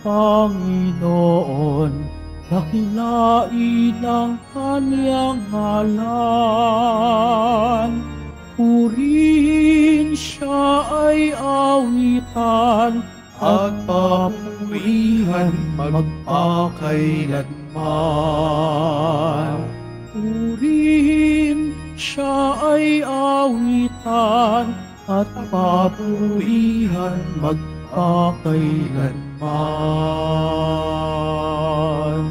Panginoon, dakilain ang kanyang ngalan. Purihin siya ay awitan at papurihan magpakailanman. Purihin siya ay awitan at papurihan magpakailanman.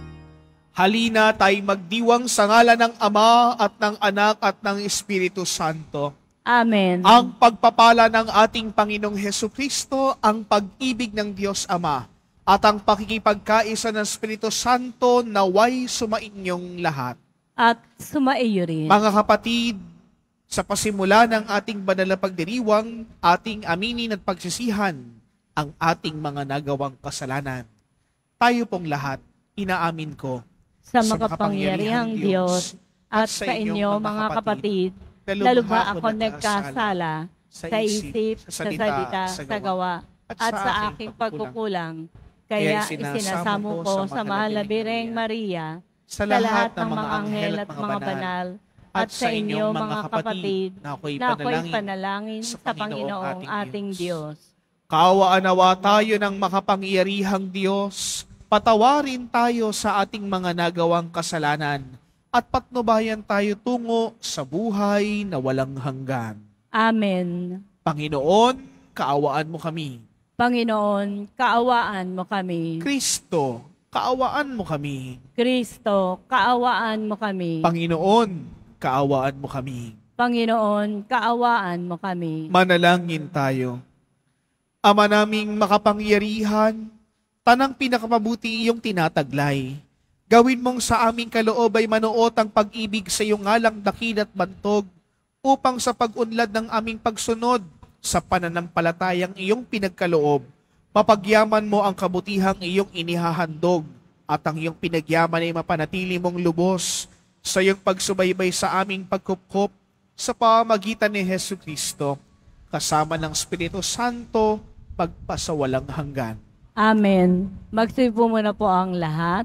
Halina tayo magdiwang sa ngalan ng Ama at ng Anak at ng Espiritu Santo. Amen. Ang pagpapala ng ating Panginoong Hesukristo, ang pag-ibig ng Diyos Ama, at ang pakikipagkaisa ng Espiritu Santo naway sumainyong lahat. At sumaiyo rin. Mga kapatid, sa pasimula ng ating banal na pagdiriwang, ating aminin at pagsisihan ang ating mga nagawang kasalanan. Tayo pong lahat, inaamin ko sa makapangyarihang Diyos at sa inyo mga kapatid, lalo ba ako nagkasala sa isip, sa salita, sa gawa, at sa aking pagkukulang. Kaya isinasamo ko sa mahal na Birheng Maria, sa lahat ng mga anghel at mga banal, at sa inyo mga kapatid, na ako'y panalangin sa Panginoong ating Diyos. Kaawaan nawa tayo ng makapangyarihang Diyos, patawarin tayo sa ating mga nagawang kasalanan, at patnubayan tayo tungo sa buhay na walang hanggan. Amen. Panginoon, kaawaan mo kami. Panginoon, kaawaan mo kami. Kristo, kaawaan mo kami. Kristo, kaawaan mo kami. Panginoon, kaawaan mo kami. Panginoon, kaawaan mo kami. Manalangin tayo. Ama naming makapangyarihan, tanang pinakamabuti iyong tinataglay. Gawin mong sa aming kaloob ay manuot ang pag-ibig sa iyong ngalang dakil at bantog, upang sa pag-unlad ng aming pagsunod sa pananampalatayang iyong pinagkaloob, mapagyaman mo ang kabutihang iyong inihahandog, at ang iyong pinagyaman ay mapanatili mong lubos sa iyong pagsubaybay sa aming pagkupkop sa pamamagitan ni Hesukristo, kasama ng Espiritu Santo, pagpasawalang hanggan. Amen. Magsipo muna po ang lahat.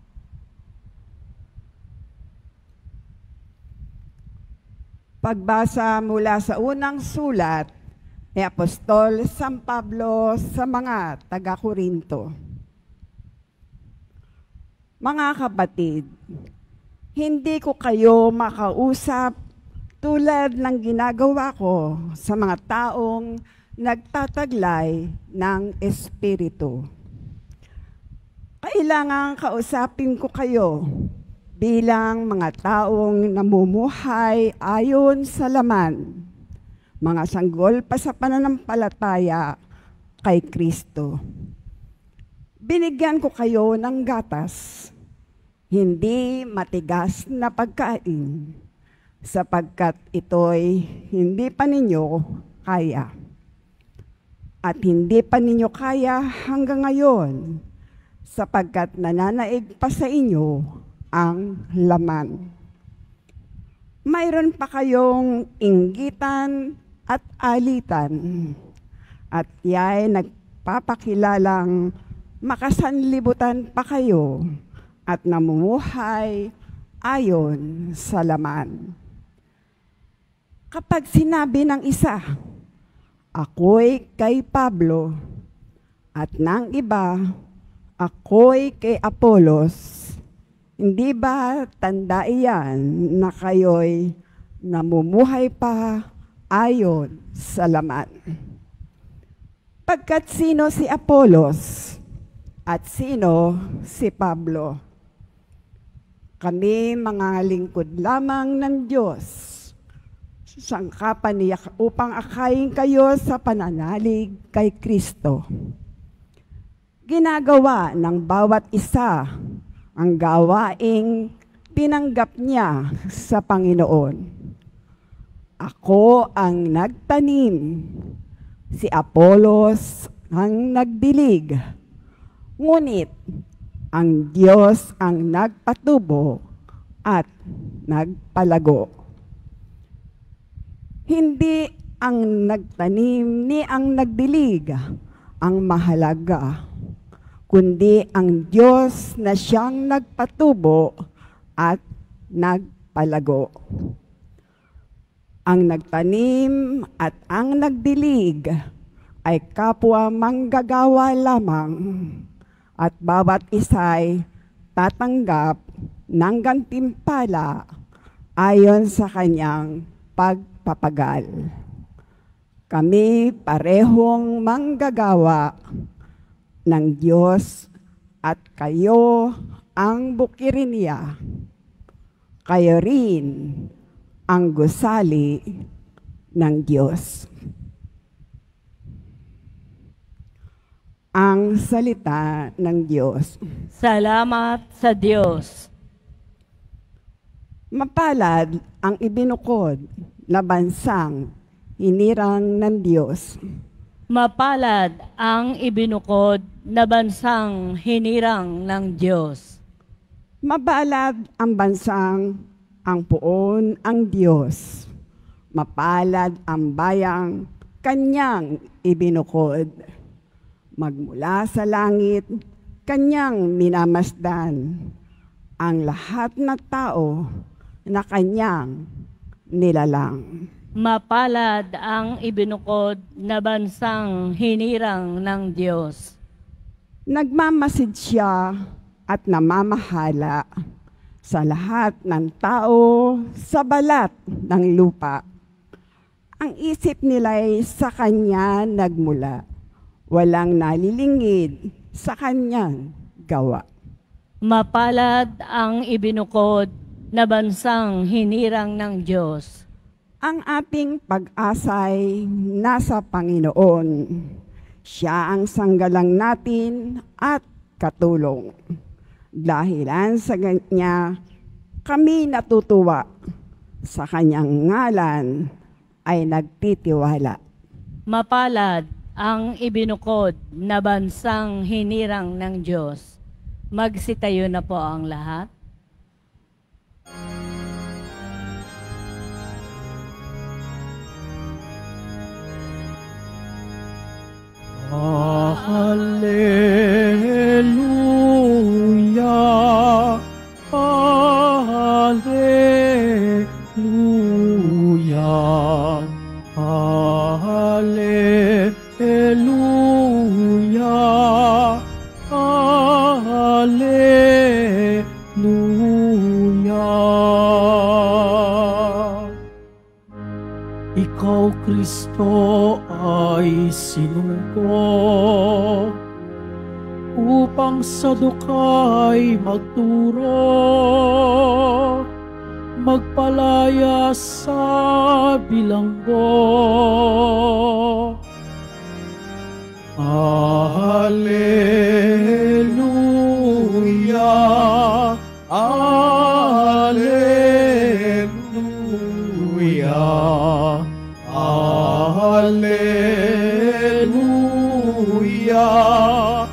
Pagbasa mula sa unang sulat ni Apostol San Pablo sa mga taga-Korinto. Mga kapatid, hindi ko kayo makausap tulad ng ginagawa ko sa mga taong nagtataglay ng Espiritu. Kailangan kausapin ko kayo bilang mga taong namumuhay ayon sa laman, mga sanggol pa sa pananampalataya kay Kristo. Binigyan ko kayo ng gatas, hindi matigas na pagkain, sapagkat ito'y hindi pa ninyo kaya. At hindi pa ninyo kaya hanggang ngayon, sapagkat nananaig pa sa inyo ang laman. Mayroon pa kayong inggitan at alitan, at ya'y nagpapakilalang makasanlibutan pa kayo at namumuhay ayon sa laman. Kapag sinabi ng isa, ako'y kay Pablo, at ng iba, ako'y kay Apolos, hindi ba tanda iyan na kayo'y namumuhay pa ayon sa laman? Pagkat sino si Apolos at sino si Pablo? Kami mga lingkod lamang ng Diyos, sangkapan niya upang akayin kayo sa pananalig kay Kristo. Ginagawa ng bawat isa ang gawaing tinanggap niya sa Panginoon. Ako ang nagtanim, si Apolos ang nagdilig, ngunit ang Diyos ang nagpatubo at nagpalago. Hindi ang nagtanim ni ang nagdilig ang mahalaga, kundi ang Diyos na siyang nagpatubo at nagpalago. Ang nagtanim at ang nagdilig ay kapwa manggagawa lamang, at bawat isa'y tatanggap ng gantimpala ayon sa kanyang pagpapagal. Kami parehong manggagawa ng Diyos at kayo ang bukirin niya. Kayo rin ang gusali ng Diyos. Ang salita ng Diyos. Salamat sa Diyos. Mapalad ang ibinukod na bansang hinirang ng Diyos. Mapalad ang ibinukod na bansang hinirang ng Diyos. Mapalad ang bansang ang puon ang Diyos. Mapalad ang bayang kanyang ibinukod. Magmula sa langit, kanyang minamasdan ang lahat ng tao na kanyang nilalang. Mapalad ang ibinukod na bansang hinirang ng Diyos. Nagmamasid siya at namamahala sa lahat ng tao sa balat ng lupa. Ang isip nila'y sa kanya nagmula. Walang nalilingid sa kanyang gawa. Mapalad ang ibinukod na bansang hinirang ng Diyos. Ang ating pag-asa'y nasa Panginoon. Siya ang sanggalang natin at katulong. Dahilan sa Kanya, kami natutuwa. Sa Kanyang ngalan ay nagtitiwala. Mapalad ang ibinukod na bansang hinirang ng Diyos. Magsitayo na po ang lahat. Hallelujah, Hallelujah, Hallelujah, Hallelujah. Ikaw, Kristo, ay sinungko upang sa dukay magturo, magpalaya sa bilanggo. Hallelujah, Hallelujah, Hallelujah,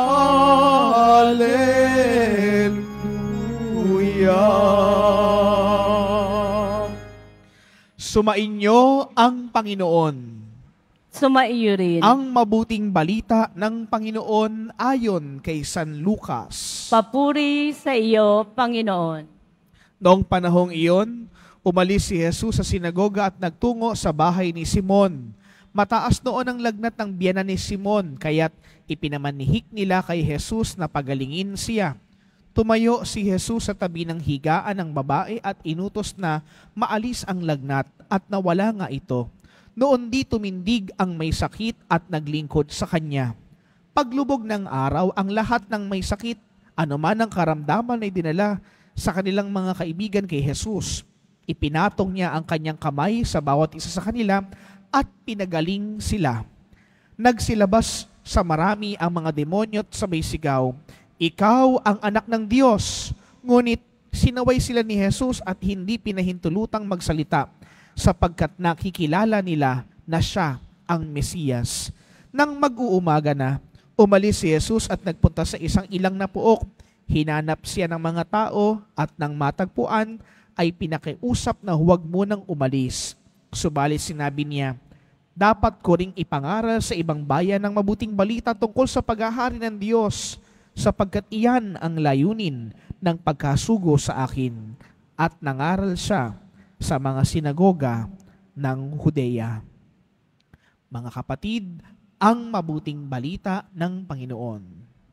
Hallelujah. Sumainyo ang Panginoon. Sumaiyo rin. Ang mabuting balita ng Panginoon ayon kay San Lucas. Papuri sa iyo, Panginoon. Noong panahong iyon, umalis si Jesus sa sinagoga at nagtungo sa bahay ni Simon. Mataas noon ang lagnat ng biyanan ni Simon, kaya't ipinamanihik nila kay Jesus na pagalingin siya. Tumayo si Jesus sa tabi ng higaan ng babae at inutos na maalis ang lagnat at nawala nga ito. Noon di tumindig ang may sakit at naglingkod sa kanya. Paglubog ng araw, ang lahat ng may sakit, anuman ang karamdaman ay dinala sa kanilang mga kaibigan kay Jesus. Ipinatong niya ang kanyang kamay sa bawat isa sa kanila at pinagaling sila. Nagsilabas sa marami ang mga demonyo at sabay sigaw, "Ikaw ang anak ng Diyos." Ngunit sinaway sila ni Jesus at hindi pinahintulutang magsalita, sapagkat nakikilala nila na siya ang Mesiyas. Nang mag-uumaga na, umalis si Jesus at nagpunta sa isang ilang na puok. Hinanap siya ng mga tao at nang matagpuan ay pinakiusap na huwag munang umalis. Subalit sinabi niya, "Dapat ko ring ipangaral sa ibang bayan ng mabuting balita tungkol sa paghahari ng Diyos." sapagkat iyan ang layunin ng pagkasugo sa akin at nangaral siya sa mga sinagoga ng Hudeya. Mga kapatid, ang mabuting balita ng Panginoon.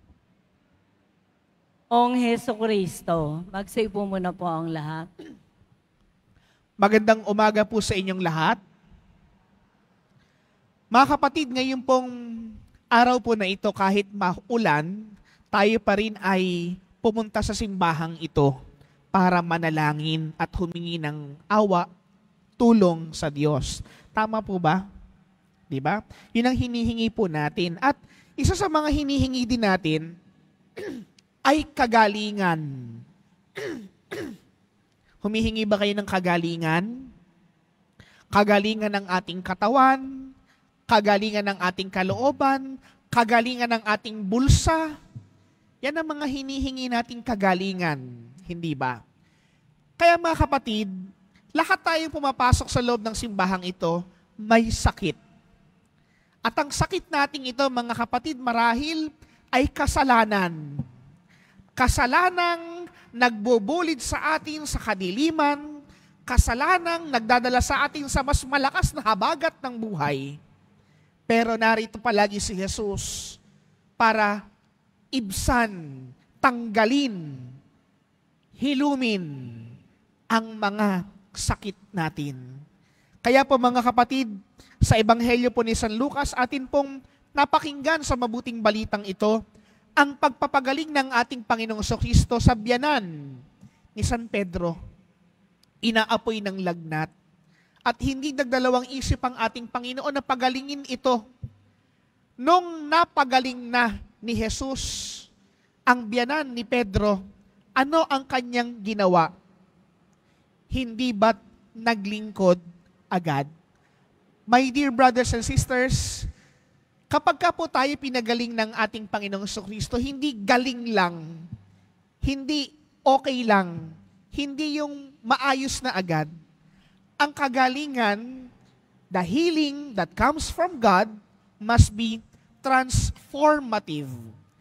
Ong Hesukristo, magsipo muna po ang lahat. Magandang umaga po sa inyong lahat. Mga kapatid, ngayon pong araw po na ito, kahit maulan, tayo pa rin ay pumunta sa simbahang ito para manalangin at humingi ng awa, tulong sa Diyos. Tama po ba? Diba? Yun ang hinihingi po natin. At isa sa mga hinihingi din natin ay kagalingan. Humihingi ba kayo ng kagalingan? Kagalingan ng ating katawan, kagalingan ng ating kalooban, kagalingan ng ating bulsa. Yan ang mga hinihingi nating kagalingan, hindi ba? Kaya mga kapatid, lahat tayong pumapasok sa loob ng simbahang ito, may sakit. At ang sakit nating ito, mga kapatid, marahil ay kasalanan. Kasalanang nagbubulid sa atin sa kadiliman, kasalanang nagdadala sa atin sa mas malakas na habagat ng buhay. Pero narito palagi si Jesus para ibsan, tanggalin, hilumin ang mga sakit natin. Kaya po mga kapatid, sa Ebanghelyo po ni San Lucas, atin pong napakinggan sa mabuting balitang ito, ang pagpapagaling ng ating Panginoong Kristo sa biyanan ni San Pedro. Inaapoy ng lagnat. At hindi nagdalawang isip ang ating Panginoon na pagalingin ito. Nung napagaling na ni Jesus ang biyanan ni Pedro, ano ang kanyang ginawa? Hindi ba't naglingkod agad? My dear brothers and sisters, kapag ka po tayo pinagaling ng ating Panginoong Kristo, hindi galing lang, hindi okay lang, hindi yung maayos na agad. Ang kagalingan, the healing that comes from God, must be transformative.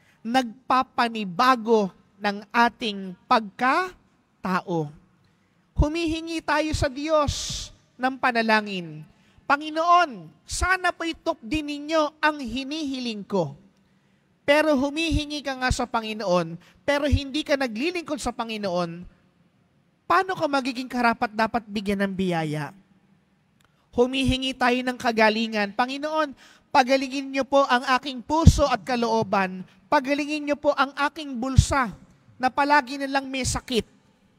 Nagpapanibago ng ating pagkatao. Humihingi tayo sa Diyos ng panalangin. Panginoon, sana po'y din ninyo ang hinihiling ko. Pero humihingi ka nga sa Panginoon, pero hindi ka naglilingkod sa Panginoon, paano ka magiging karapat-dapat bigyan ng biyaya? Humihingi tayo ng kagalingan. Panginoon, pagalingin niyo po ang aking puso at kalooban. Pagalingin niyo po ang aking bulsa na palagi nilang may sakit.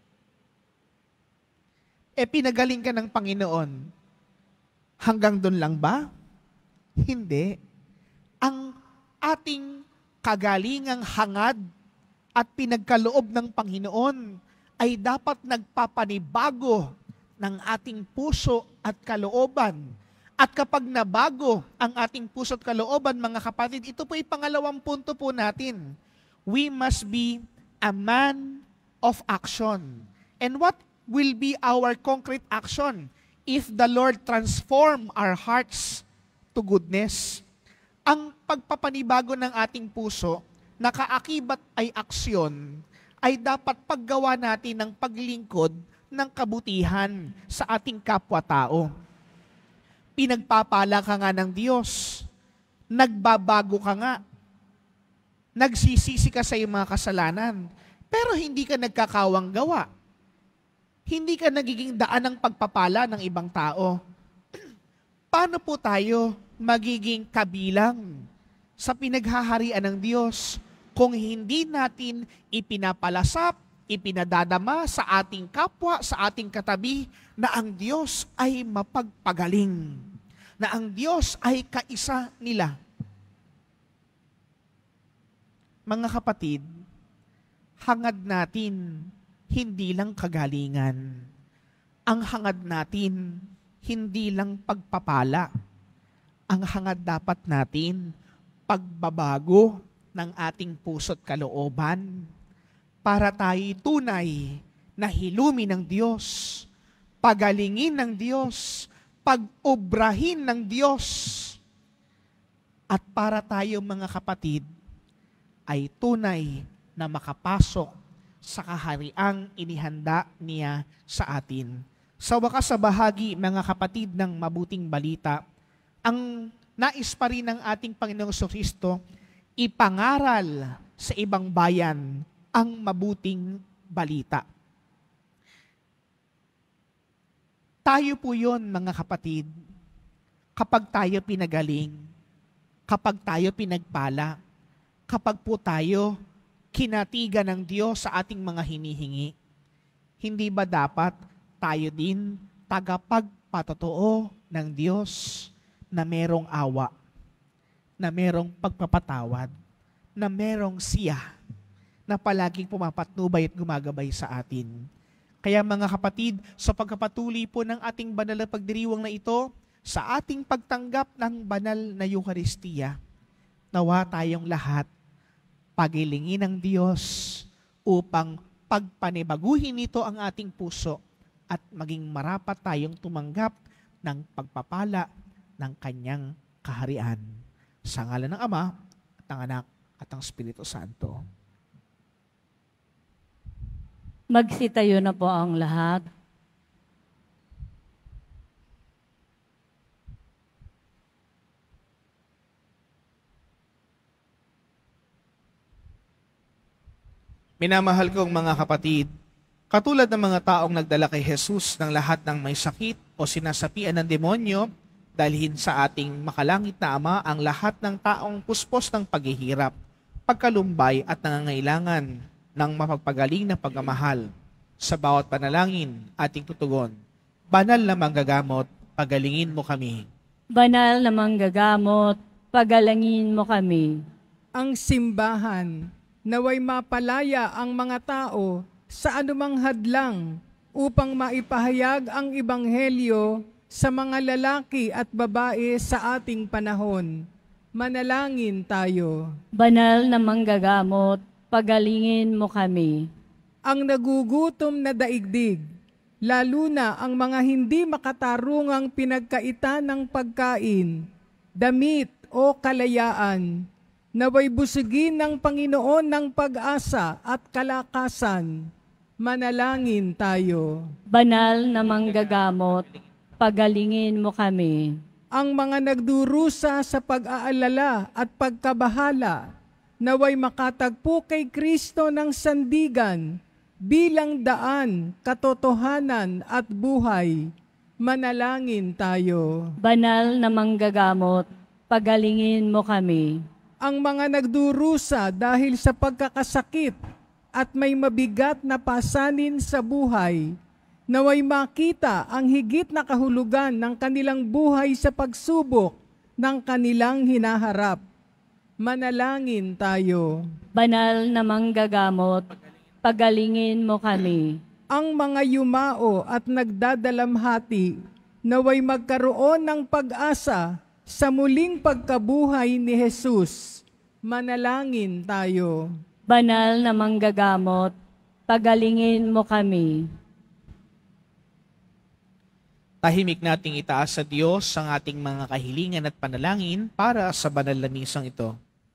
Pinagaling ka ng Panginoon. Hanggang doon lang ba? Hindi. Ang ating kagalingang hangad at pinagkaloob ng Panginoon ay dapat nagpapanibago ng ating puso at kalooban. At kapag nabago ang ating puso at kalooban, mga kapatid, ito po ay pangalawang punto po natin. We must be a man of action. And what will be our concrete action? If the Lord transform our hearts to goodness, ang pagpapanibago ng ating puso, nakaakibat ay aksyon, ay dapat paggawa natin ng paglingkod ng kabutihan sa ating kapwa-tao. Pinagpapala ka nga ng Diyos, nagbabago ka nga, nagsisisi ka sa iyong mga kasalanan, pero hindi ka nagkakawang gawa. Hindi ka nagiging daan ng pagpapala ng ibang tao. Paano po tayo magiging kabilang sa pinaghaharian ng Diyos kung hindi natin ipinapalasap, ipinadadama sa ating kapwa, sa ating katabi, na ang Diyos ay mapagpagaling, na ang Diyos ay kaisa nila? Mga kapatid, hangad natin hindi lang kagalingan. Ang hangad natin, hindi lang pagpapala. Ang hangad dapat natin, pagbabago ng ating puso't kalooban para tayo tunay na hilumi ng Diyos, pagalingin ng Diyos, pag-obrahin ng Diyos. At para tayo mga kapatid, ay tunay na makapasok sa kahariang inihanda niya sa atin. Sa wakas sa bahagi, mga kapatid ng mabuting balita, ang nais pa rin ng ating Panginoong Kristo, ipangaral sa ibang bayan ang mabuting balita. Tayo po yon, mga kapatid, kapag tayo pinagaling, kapag tayo pinagpala, kapag po tayo kinatigan ng Diyos sa ating mga hinihingi, hindi ba dapat tayo din tagapagpatotoo ng Diyos na merong awa, na merong pagpapatawad, na merong siya, na palaging pumapatnubay at gumagabay sa atin. Kaya mga kapatid, sa pagkapatuloy po ng ating banal na pagdiriwang na ito, sa ating pagtanggap ng banal na Eucharistia, nawa tayong lahat pagilingin ng Diyos upang pagpanibaguhin nito ang ating puso at maging marapat tayong tumanggap ng pagpapala ng Kanyang kaharian. Sa ngalan ng Ama, at ng Anak, at ng Espiritu Santo. Magsitayo na po ang lahat. Minamahal kong mga kapatid, katulad ng mga taong nagdala kay Jesus ng lahat ng may sakit o sinasapian ng demonyo, dalhin sa ating makalangit na Ama ang lahat ng taong puspos ng paghihirap, pagkalumbay at nangangailangan ng mapagpagaling na pagmamahal. Sa bawat panalangin, ating tutugon, Banal na Manggagamot, pagalingin mo kami. Banal na Manggagamot, pagalangin mo kami. Ang simbahan, naway mapalaya ang mga tao sa anumang hadlang upang maipahayag ang ebanghelyo sa mga lalaki at babae sa ating panahon. Manalangin tayo. Banal na Manggagamot, pagalingin mo kami. Ang nagugutom na daigdig, lalo na ang mga hindi makatarungang pinagkaitan ng pagkain, damit o kalayaan, naway busugin ng Panginoon ng pag-asa at kalakasan. Manalangin tayo. Banal na Manggagamot, pagalingin mo kami. Ang mga nagdurusa sa pag-aalala at pagkabahala, naway makatagpo kay Kristo ng sandigan bilang daan, katotohanan at buhay. Manalangin tayo. Banal na Manggagamot, pagalingin mo kami. Ang mga nagdurusa dahil sa pagkakasakit at may mabigat na pasanin sa buhay, naway makita ang higit na kahulugan ng kanilang buhay sa pagsubok ng kanilang hinaharap. Manalangin tayo. Banal na Manggagamot, pagalingin mo kami. Ang mga yumao at nagdadalamhati, naway magkaroon ng pag-asa sa muling pagkabuhay ni Jesus. Manalangin tayo. Banal na Manggagamot, pagalingin mo kami. Tahimik nating itaas sa Diyos ang ating mga kahilingan at panalangin para sa banal na misang ito.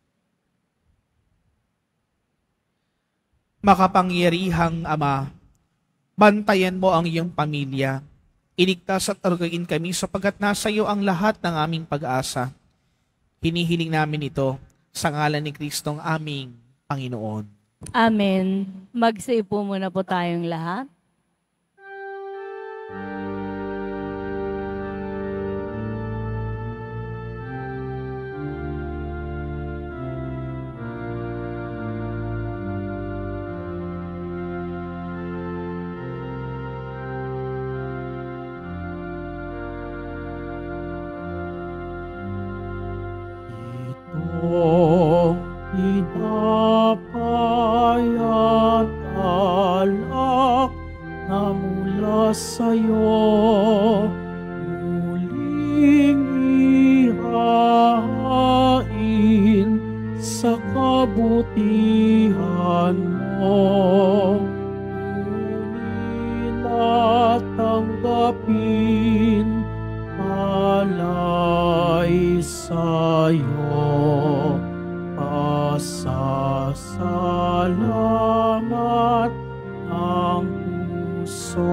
Makapangyarihang Ama, bantayan mo ang iyong pamilya. Iligtas at arugain kami sapagkat nasa iyo ang lahat ng aming pag-asa. Hinihiling namin ito sa ngalan ni Kristong aming Panginoon. Amen. Magsiupo muna po tayong lahat. Pinapayat alak na mula sa'yo, muling ihahain sa kabutihan mo. Ngunit tanggapin alay sa'yo. Sa puso.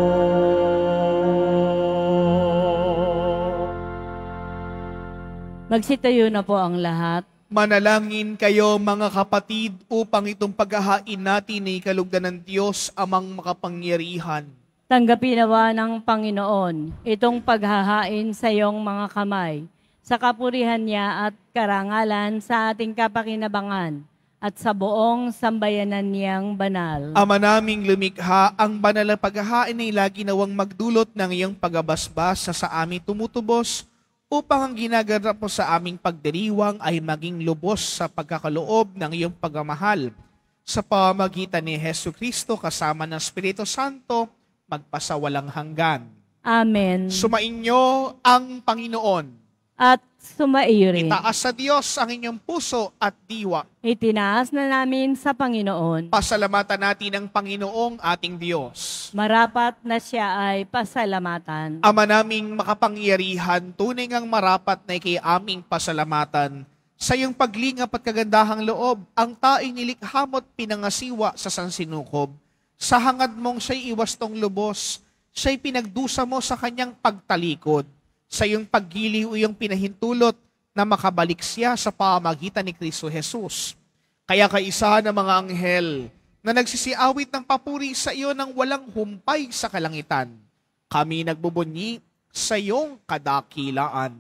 Magsitayo na po ang lahat. Manalangin kayo mga kapatid upang itong paghahain natin ay kalugdan ng Diyos amang makapangyarihan. Tanggapin nawa ng Panginoon itong paghahain sa iyong mga kamay, sa kapurihan niya at karangalan sa ating kapakinabangan at sa buong sambayanan niyang banal. Ama naming lumikha, ang banal na paghahain ay lagi nawang magdulot ng iyong pagabasbas sa aming tumutubos upang ang ginaganap mo sa aming pagdiriwang ay maging lubos sa pagkakaloob ng iyong pagmamahal. Sa pamamagitan ni Jesucristo kasama ng Espiritu Santo, magpasawalang hanggan. Amen. Sumainyo ang Panginoon. At sumaiyo rin. Itaas sa Diyos ang inyong puso at diwa. Itinaas na namin sa Panginoon. Pasalamatan natin ang Panginoong ating Diyos. Marapat na siya ay pasalamatan. Ama naming makapangyarihan, tunay ngang marapat na ikay aming pasalamatan. Sa iyong paglingap at kagandahang loob, ang taing nilikha mo't pinangasiwa sa sansinukob. Sa hangad mong siya'y iwastong lubos, siya'y pinagdusa mo sa kanyang pagtalikod. Sa iyong paggiliw iyong pinahintulot na makabalik siya sa pamamagitan ni Kristo Jesus. Kaya kaisa ng mga anghel na nagsisiawit ng papuri sa iyo nang walang humpay sa kalangitan, kami nagbubunyi sa iyong kadakilaan.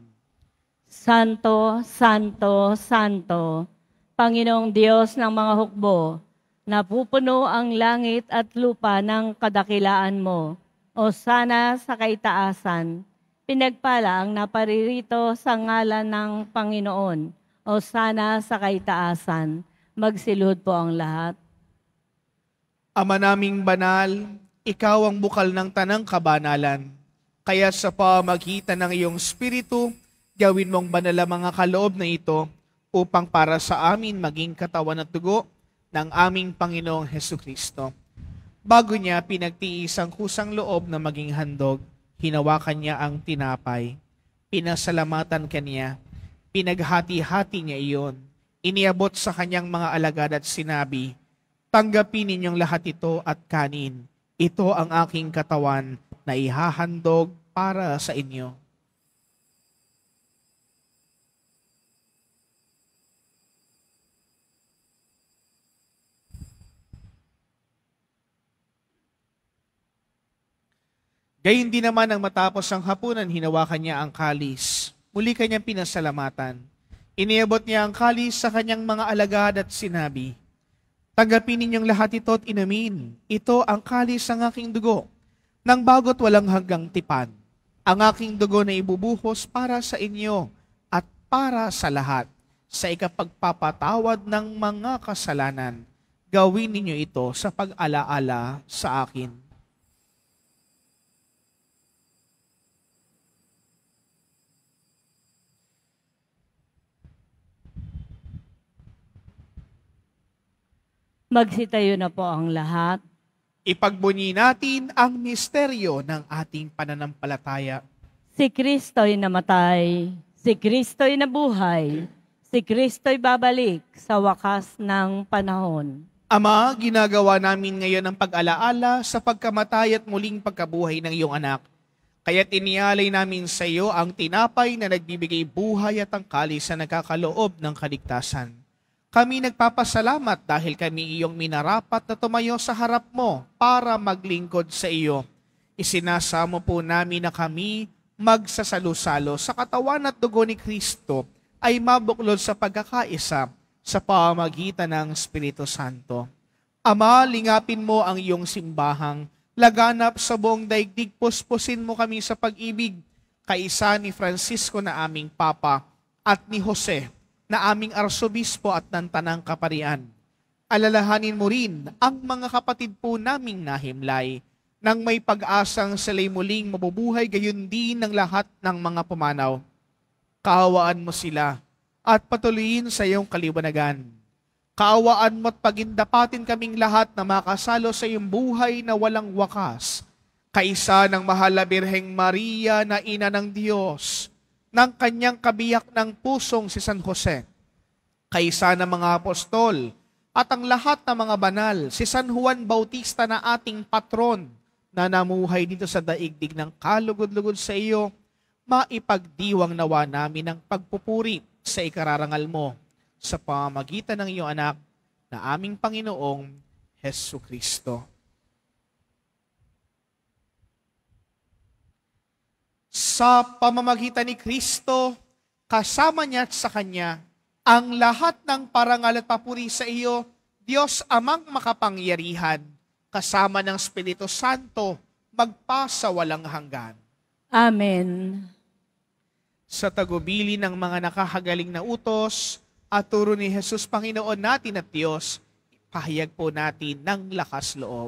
Santo, Santo, Santo, Panginoong Diyos ng mga hukbo, napupuno ang langit at lupa ng kadakilaan mo. O sana sa kaitaasan, pinagpala ang naparirito sa ngalan ng Panginoon. O sana sa kaitaasan, magsilud po ang lahat. Ama naming banal, ikaw ang bukal ng tanang kabanalan. Kaya sa pamagitan ng iyong Espiritu, gawin mong banal ang mga kaloob na ito upang para sa amin maging katawan at dugo ng aming Panginoong Hesukristo. Bago niya pinagtiis ang kusang loob na maging handog, hinawakan niya ang tinapay, pinasalamatan kaniya, pinaghati-hati niya iyon, iniabot sa kanyang mga alagad at sinabi, tanggapin ninyong lahat ito at kanin. Ito ang aking katawan na ihahandog para sa inyo. Gayun din naman ang matapos ang hapunan, hinawakan niya ang kalis. Muli kanyang pinasalamatan. Iniabot niya ang kalis sa kanyang mga alagad at sinabi, tanggapin ninyong lahat ito at inumin. Ito ang kalis ng aking dugo, nang bago't walang hanggang tipan. Ang aking dugo na ibubuhos para sa inyo at para sa lahat, sa ikapagpapatawad ng mga kasalanan. Gawin ninyo ito sa pag-alaala sa akin. Magsitayo na po ang lahat. Ipagbunyi natin ang misteryo ng ating pananampalataya. Si Kristo'y namatay, si Kristo'y nabuhay, si Kristo'y babalik sa wakas ng panahon. Ama, ginagawa namin ngayon ang pag-alaala sa pagkamatay at muling pagkabuhay ng iyong anak. Kaya't inialay namin sa iyo ang tinapay na nagbibigay buhay at ang kalis na nagkakaloob ng kaligtasan. Kami nagpapasalamat dahil kami iyong minarapat na tumayo sa harap mo para maglingkod sa iyo. Isinasamo po namin na kami magsasalo-salo sa katawan at dugo ni Kristo ay mabuklod sa pagkakaisa sa pamamagitan ng Espiritu Santo. Ama, lingapin mo ang iyong simbahang laganap sa buong daigdig, puspusin mo kami sa pag-ibig, kaisa ni Francisco na aming Papa at ni Jose na aming Arsobispo at ng Tanang Kaparian. Alalahanin mo rin ang mga kapatid po naming nahimlay nang may pag-asang sila'y muling mabubuhay, gayon din ng lahat ng mga pumanaw. Kaawaan mo sila at patuloyin sa iyong kaliwanagan. Kaawaan mo at pagindapatin kaming lahat na makasalo sa iyong buhay na walang wakas, kaisa ng mahal na Birheng Maria na Ina ng Diyos, ng kanyang kabiyak ng pusong si San Jose, kaisa ng mga apostol, at ang lahat ng mga banal, si San Juan Bautista na ating patron, na namuhay dito sa daigdig ng kalugod-lugod sa iyo, maipagdiwang nawa namin ang pagpupuri sa ikararangal mo sa pamamagitan ng iyong anak na aming Panginoong Hesu Kristo. Sa pamamagitan ni Kristo, kasama niya at sa Kanya, ang lahat ng parangal at papuri sa iyo, Diyos Amang makapangyarihan, kasama ng Espiritu Santo, magpasawalang hanggan. Amen. Sa tagubili ng mga nakahagaling na utos at turo ni Jesus Panginoon natin at Diyos, pahayag po natin ng lakas loob.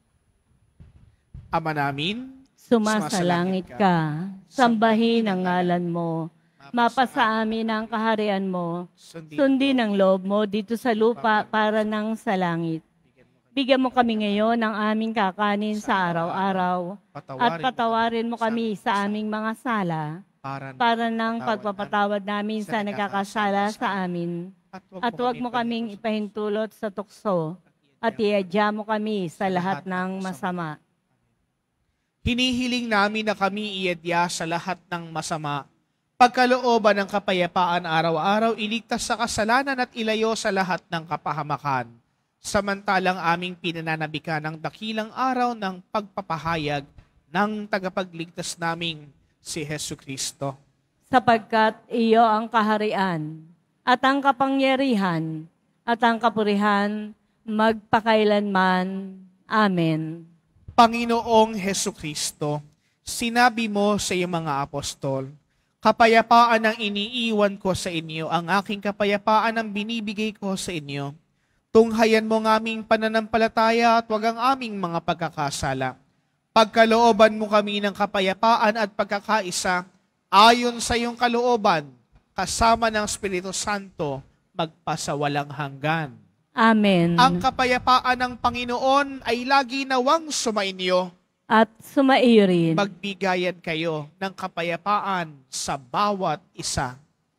Ama namin, sumasalangit ka, sambahin ang ngalan mo, mapasa amin ang kaharian mo, sundin ang loob mo dito sa lupa para nang sa langit. Bigyan mo kami ngayon ng aming kakanin sa araw-araw at patawarin mo kami sa aming mga sala para nang pagpapatawad namin sa nagkakasala sa amin. At huwag mo kaming ipahintulot sa tukso at iadya mo kami sa lahat ng masama. Hinihiling namin na kami iadya sa lahat ng masama. Pagkalooban ng kapayapaan araw-araw, iligtas sa kasalanan at ilayo sa lahat ng kapahamakan. Samantalang aming pinananabikan ng dakilang araw ng pagpapahayag ng tagapagligtas naming si Hesu Kristo. Sapagkat iyo ang kaharian at ang kapangyarihan at ang kapurihan magpakailanman. Amen. Panginoong Hesu Kristo, sinabi mo sa iyong mga apostol, kapayapaan ang iniiwan ko sa inyo, ang aking kapayapaan ang binibigay ko sa inyo. Tunghayan mo ng aming pananampalataya at wag ang aming mga pagkakasala. Pagkalooban mo kami ng kapayapaan at pagkakaisa, ayon sa iyong kalooban, kasama ng Espiritu Santo, magpasawalang hanggan. Amen. Ang kapayapaan ng Panginoon ay lagi nawang sumainyo. At sumaiyo rin. Magbigayan kayo ng kapayapaan sa bawat isa.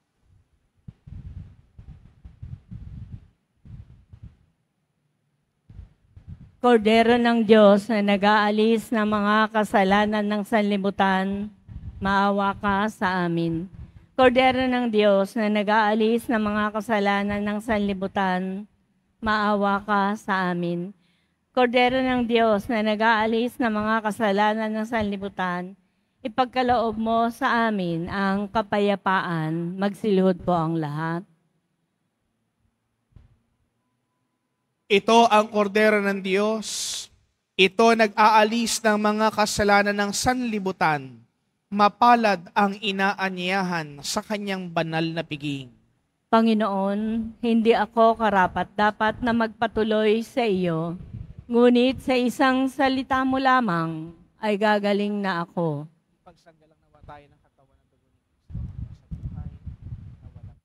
Kordero ng Diyos na nag-aalis ng mga kasalanan ng sanlibutan, maawa ka sa amin. Kordero ng Diyos na nag-aalis ng mga kasalanan ng sanlibutan, maawa ka sa amin. Kordero ng Diyos na nag-aalis ng mga kasalanan ng sanlibutan, ipagkaloob mo sa amin ang kapayapaan. Magsilhod po ang lahat. Ito ang kordero ng Diyos. Ito nag-aalis ng mga kasalanan ng sanlibutan. Mapalad ang inaanyayahan sa kanyang banal na piging. Panginoon, hindi ako karapat-dapat na magpatuloy sa iyo. Ngunit sa isang salita mo lamang ay gagaling na ako. Pagsanggalang nawa tayo ng katawan ng dugo ni Kristo sa buhay na walang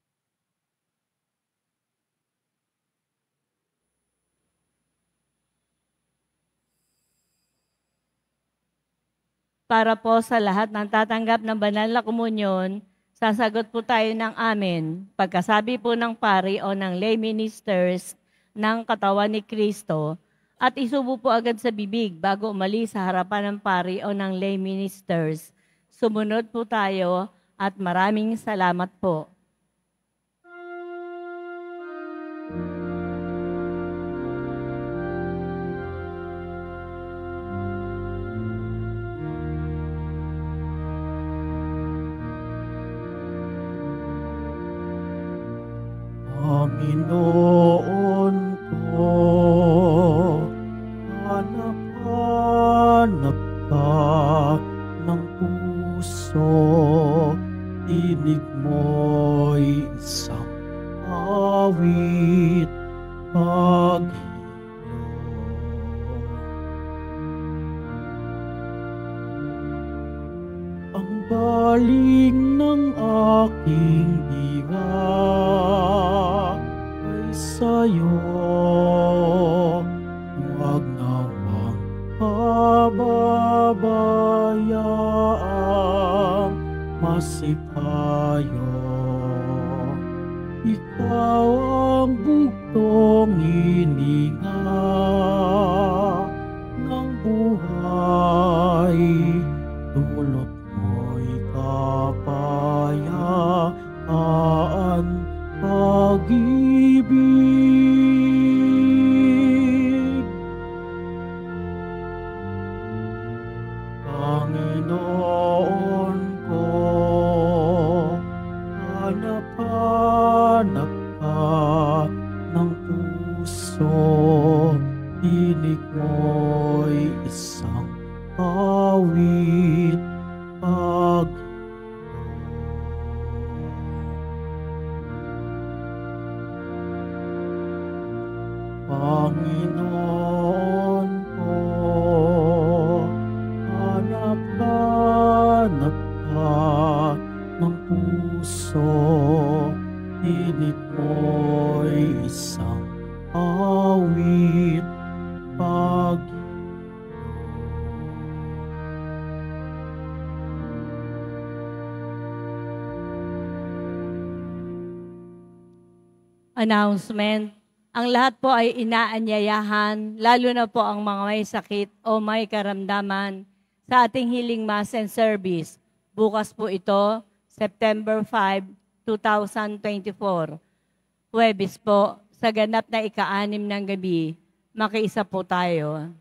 Para po sa lahat ng tatanggap ng banal na komunyon, sasagot po tayo ng amen. Pagkasabi po ng pari o ng lay ministers ng katawan ni Kristo, at isubo po agad sa bibig bago umalis sa harapan ng pari o ng lay ministers. Sumunod po tayo at maraming salamat po. Panginoon ko, hanap-hanap ka ng puso, tinig mo'y isang awit paghilo. Ang baling ng aking diwa ay sa'yo, huwag nawang pababayaan masipayo. Ikaw ang bugtong hininga ng buhay. Panginoon ko, hanap-hanap ka ng puso, tinig mo'y isang awit pag Panginoon ko, hanap-hanap ka ng puso, tinig mo'y isang awit pag Announcement. Ang lahat po ay inaanyayahan, lalo na po ang mga may sakit o may karamdaman sa ating Healing Mass and Service. Bukas po ito, September 5, 2024. Huwebes po, sa ganap na ika-6 ng gabi, makiisa po tayo.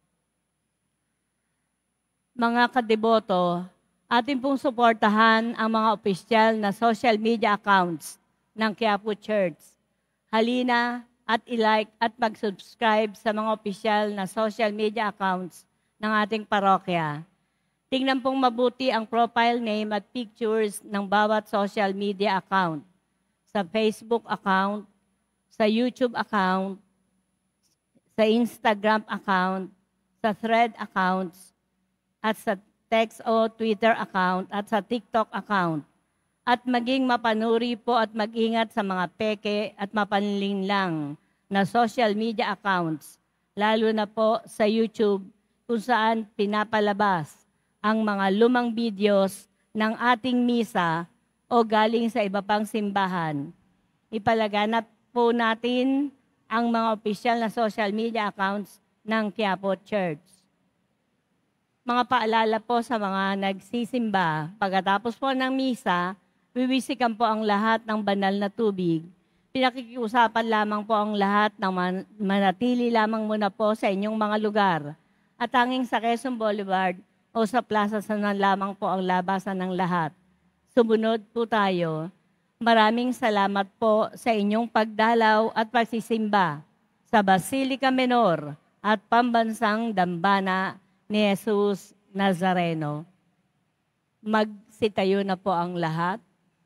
Mga kadeboto, atin pong suportahan ang mga opisyal na social media accounts ng Quiapo Church. Halina at i-like at mag-subscribe sa mga opisyal na social media accounts ng ating parokya. Tingnan pong mabuti ang profile name at pictures ng bawat social media account. Sa Facebook account, sa YouTube account, sa Instagram account, sa Thread accounts, at sa text o Twitter account, at sa TikTok account. At maging mapanuri po at mag-ingat sa mga peke at mapanlinlang na social media accounts, lalo na po sa YouTube kung saan pinapalabas ang mga lumang videos ng ating misa o galing sa iba pang simbahan. Ipalaganap po natin ang mga opisyal na social media accounts ng Quiapo Church. Mga paalala po sa mga nagsisimba, pagkatapos po ng misa, wiwisikan po ang lahat ng banal na tubig. Pinakikiusapan lamang po ang lahat ng manatili lamang muna po sa inyong mga lugar. At tanging sa Quezon Boulevard o sa Plaza San lamang po ang labasan ng lahat. Sumunod po tayo. Maraming salamat po sa inyong pagdalaw at pagsisimba sa Basilica Menor at Pambansang Dambana ni Jesus Nazareno. Magsitayo na po ang lahat.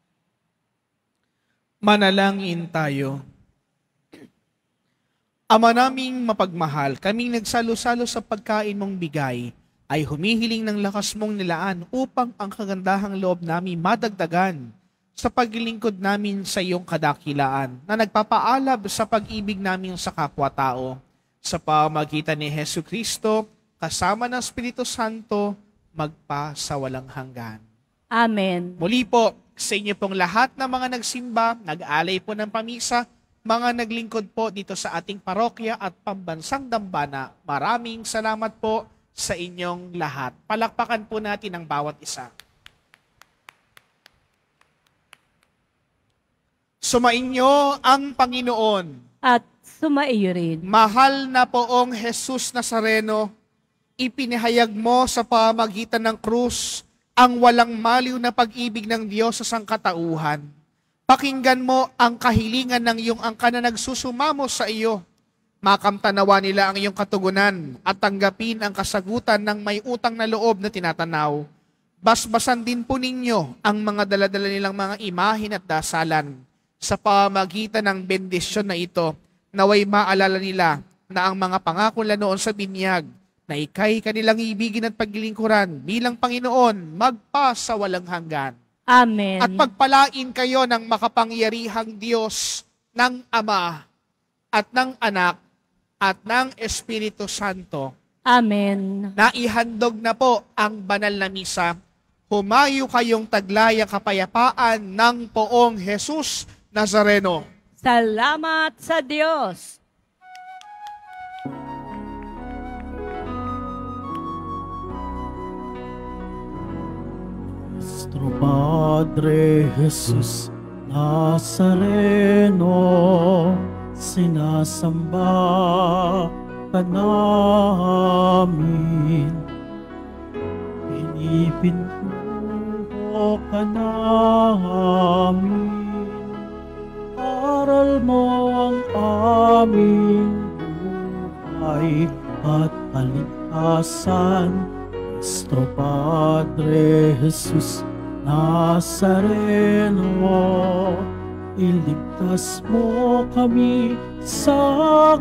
Manalangin tayo. Ama naming mapagmahal, kaming nagsalo-salo sa pagkain mong bigay, ay humihiling ng lakas mong nilaan upang ang kagandahang loob namin madagdagan sa paglilingkod namin sa iyong kadakilaan na nagpapaalab sa pag-ibig namin sa kapwa-tao. Sa pamamagitan ni Hesu Kristo, kasama ng Espiritu Santo, magpa sa walang hanggan. Amen. Muli po, sa inyo pong lahat na mga nagsimba, nag-alay po ng pamisa, mga naglingkod po dito sa ating parokya at Pambansang Dambana, maraming salamat po sa inyong lahat. Palakpakan po natin ang bawat isa. Sumainyo ang Panginoon. At sumaiyo rin. Mahal na poong Jesus Nazareno, ipinahayag mo sa pamamagitan ng krus ang walang maliw na pag-ibig ng Diyos sa sangkatauhan. Pakinggan mo ang kahilingan ng iyong angkan na nagsusumamo sa iyo. Makamtanawa nila ang iyong katugunan at tanggapin ang kasagutan ng may utang na loob na tinatanaw. Basbasan din po ninyo ang mga daladala nilang mga imahin at dasalan. Sa pamamagitan ng bendisyon na ito, naway maalala nila na ang mga pangako nila noon sa binyag, na ika'y kanilang ibigin at paglilingkuran bilang Panginoon, magpa sa walang hanggan. Amen. At pagpalain kayo ng makapangyarihang Diyos ng Ama at ng Anak at ng Espiritu Santo. Amen. Naihandog na po ang banal na misa. Humayo kayong taglayang kapayapaan ng poong Jesus Nazareno. Salamat sa Diyos. Nuestro Padre Jesus Nazareno, sinasamba ka namin. ipintuho ka namin. Aral mo ang aming buhay at kaligtasan. Kristo Padre Jesus Nazareno, iligtas mo kami sa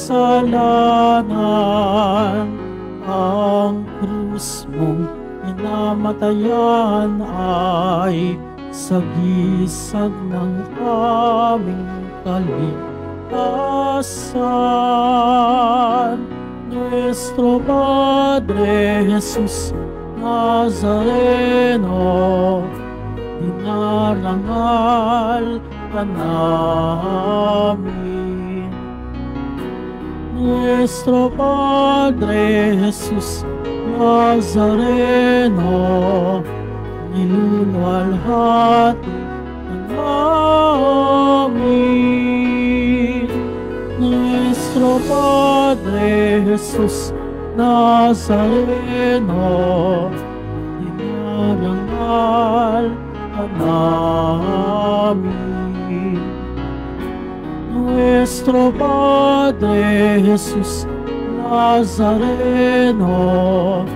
kasalanan. Ang krus mong pinamatayan ay sagisag ng aming kaligtasan. Nuestro Padre Jesus Nazareno, dinarangal ka namin. Nuestro Padre Jesus Nazareno, niluluwalhati ka namin. Nuestro Padre Jesus Nazareno, dinarangal ka namin. Nuestro Padre Jesus Nazareno,